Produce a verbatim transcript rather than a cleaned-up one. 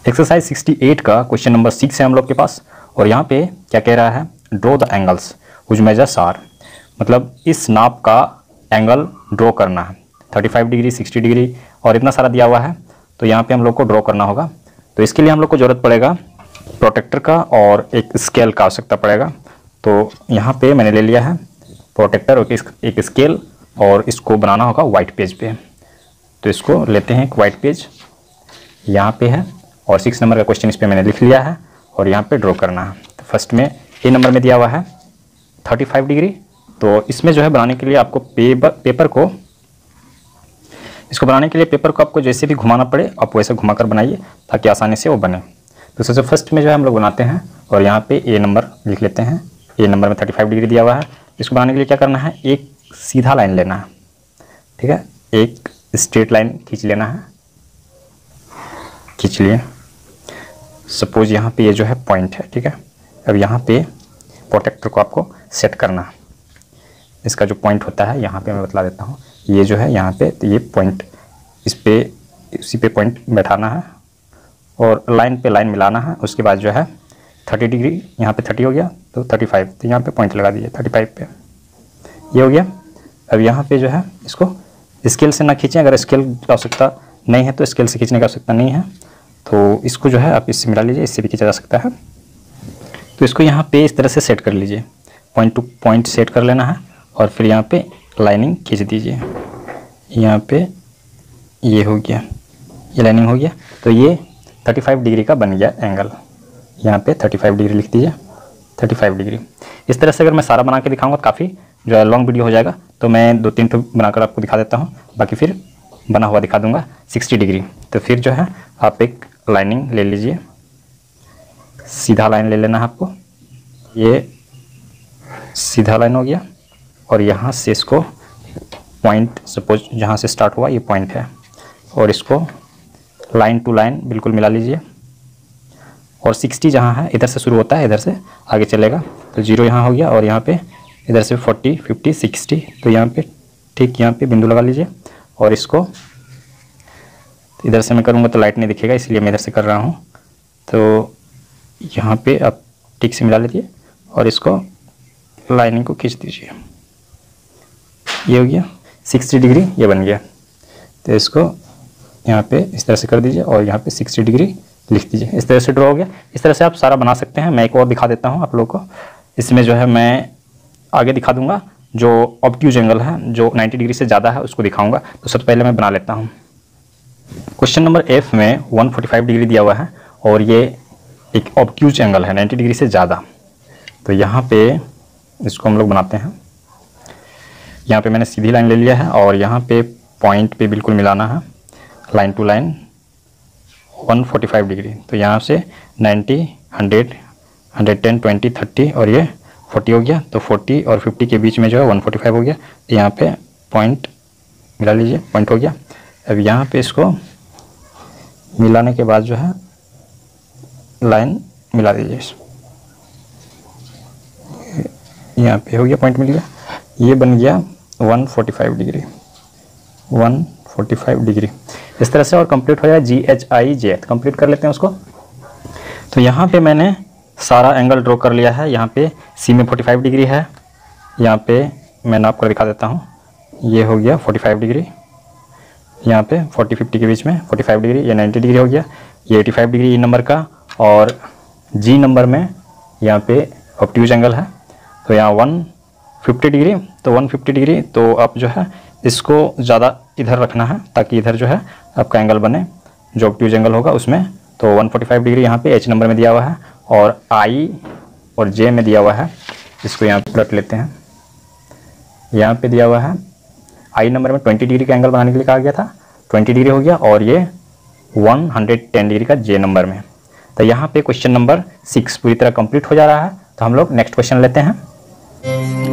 Exercise sixty eight का question number six है हम लोग के पास। और यहाँ पे क्या कह रहा है, draw the angles which measures are, मतलब इस नाप का एंगल ड्रॉ करना है। Thirty five degree, sixty degree और इतना सारा दिया हुआ है, तो यहाँ पे हम लोग को ड्रॉ करना होगा। तो इसके लिए हम लोग को ज़रूरत पड़ेगा प्रोटेक्टर का और एक स्केल का आवश्यकता पड़ेगा। तो यहाँ पे मैंने ले लिया है प्रोटेक्टर और एक स्केल, और इसको बनाना होगा वाइट पेज पे। तो इसको लेते हैं, एक वाइट पेज यहाँ पे है और सिक्स नंबर का क्वेश्चन इस पर मैंने लिख लिया है और यहाँ पे ड्रॉ करना है। तो फर्स्ट में ए नंबर में दिया हुआ है थर्टी फाइव डिग्री। तो इसमें जो है बनाने के लिए आपको पेपर पेपर को इसको बनाने के लिए पेपर को आपको जैसे भी घुमाना पड़े आप वैसे घुमाकर बनाइए ताकि आसानी से वो बने। तो सबसे फर्स्ट में जो है हम लोग बनाते हैं और यहाँ पे ए नंबर लिख लेते हैं। ए नंबर में थर्टी फाइव डिग्री दिया हुआ है। इसको बनाने के लिए क्या करना है, एक सीधा लाइन लेना है, ठीक है, एक स्ट्रेट लाइन खींच लेना है, खींच लिए। सपोज यहाँ पे ये जो है पॉइंट है, ठीक है। अब यहाँ पे प्रोटेक्टर को आपको सेट करना है। इसका जो पॉइंट होता है यहाँ पे मैं बतला देता हूँ, ये जो है यहाँ पे, तो ये पॉइंट इस पे इसी पे पॉइंट बैठाना है और लाइन पे लाइन मिलाना है। उसके बाद जो है थर्टी डिग्री, यहाँ पे थर्टी हो गया तो थर्टी फाइव, तो यहाँ पे पॉइंट लगा दीजिए थर्टी फाइव पे, ये हो गया। अब यहाँ पे जो है इसको स्केल से ना खींचें, अगर स्केल की आवश्यकता नहीं है तो स्केल से खींचने की आवश्यकता नहीं है, तो इसको जो है आप इससे मिला लीजिए, इससे भी खींचा जा सकता है। तो इसको यहाँ पे इस तरह से सेट कर लीजिए, पॉइंट टू पॉइंट सेट कर लेना है और फिर यहाँ पे लाइनिंग खींच दीजिए। यहाँ पे ये हो गया, ये लाइनिंग हो गया। तो ये थर्टी फाइव डिग्री का बन गया एंगल। यहाँ पे थर्टी फाइव डिग्री लिख दीजिए, थर्टी फाइव डिग्री। इस तरह से अगर मैं सारा बना के दिखाऊंगा तो काफ़ी जो है लॉन्ग वीडियो हो जाएगा, तो मैं दो तीन ठो बनाकर आपको दिखा देता हूँ, बाकी फिर बना हुआ दिखा दूंगा सिक्सटी डिग्री। तो फिर जो है आप एक लाइनिंग ले लीजिए, सीधा लाइन ले लेना है आपको। ये सीधा लाइन हो गया और यहाँ से इसको पॉइंट, सपोज जहाँ से स्टार्ट हुआ ये पॉइंट है, और इसको लाइन टू लाइन बिल्कुल मिला लीजिए। और सिक्सटी जहाँ है इधर से शुरू होता है, इधर से आगे चलेगा, तो जीरो यहाँ हो गया और यहाँ पे इधर से फोर्टी, फिफ्टी, सिक्सटी, तो यहाँ पे ठीक यहाँ पे बिंदु लगा लीजिए। और इसको इधर से मैं करूँगा तो लाइट नहीं दिखेगा, इसलिए मैं इधर से कर रहा हूँ। तो यहाँ पे आप ठीक से मिला लीजिए और इसको लाइनिंग को खींच दीजिए, ये हो गया सिक्सटी डिग्री, ये बन गया। तो इसको यहाँ पे इस तरह से कर दीजिए और यहाँ पे सिक्सटी डिग्री लिख दीजिए। इस तरह से ड्रॉ हो गया। इस तरह से आप सारा बना सकते हैं। मैं एक और दिखा देता हूँ आप लोगों को। इसमें जो है मैं आगे दिखा दूंगा, जो ऑब्ट्यूज एंगल है जो नाइन्टी डिग्री से ज़्यादा है उसको दिखाऊंगा। तो सबसे पहले मैं बना लेता हूँ। क्वेश्चन नंबर एफ में वन फोर्टी फाइव डिग्री दिया हुआ है और ये एक ऑब्ट्यूज एंगल है नाइन्टी डिग्री से ज़्यादा। तो यहाँ पे इसको हम लोग बनाते हैं। यहाँ पे मैंने सीधी लाइन ले लिया है और यहाँ पे पॉइंट पे बिल्कुल मिलाना है, line to line one forty five degree. तो यहाँ से ninety, hundred, hundred ten, twenty, thirty और ये फोर्टी हो गया। तो फोर्टी और फिफ्टी के बीच में जो है वन फोर्टी फाइव हो गया। तो यहाँ पे पॉइंट मिला लीजिए, पॉइंट हो गया। अब यहाँ पे इसको मिलाने के बाद जो है लाइन मिला दीजिए, यहाँ पे हो गया, पॉइंट मिल गया। ये बन गया one forty five degree, one forty five degree. इस तरह से और कंप्लीट हो जाए जी एच आई जे, कंप्लीट कर लेते हैं उसको। तो यहाँ पे मैंने सारा एंगल ड्रॉ कर लिया है। यहाँ पे सी में फोर्टी फाइव डिग्री है, यहाँ पे मैं नाप कर दिखा देता हूँ, ये हो गया फोर्टी फाइव डिग्री। यहाँ पे फोर्टी फिफ्टी के बीच में फोर्टी फाइव डिग्री, ये नाइन्टी डिग्री हो गया। ये eighty five degree E number का, और जी नंबर में यहाँ पे ऑब्ट्यूज एंगल है। तो यहाँ वन फिफ्टी डिग्री, तो वन फिफ्टी डिग्री। तो आप जो है इसको ज़्यादा इधर रखना है ताकि इधर जो है आपका एंगल बने, जो ऑब्ट्यूज एंगल होगा उसमें। तो वन फोर्टी फाइव डिग्री यहाँ पे एच नंबर में दिया हुआ है और आई और जे में दिया हुआ है। इसको यहाँ पे रख लेते हैं। यहाँ पे दिया हुआ है आई नंबर में ट्वेंटी डिग्री का एंगल बनाने के लिए कहा गया था, ट्वेंटी डिग्री हो गया। और ये वन हंड्रेड टेन डिग्री का जे नंबर में। तो यहाँ पे क्वेश्चन नंबर सिक्स पूरी तरह कंप्लीट हो जा रहा है। तो हम लोग नेक्स्ट क्वेश्चन लेते हैं।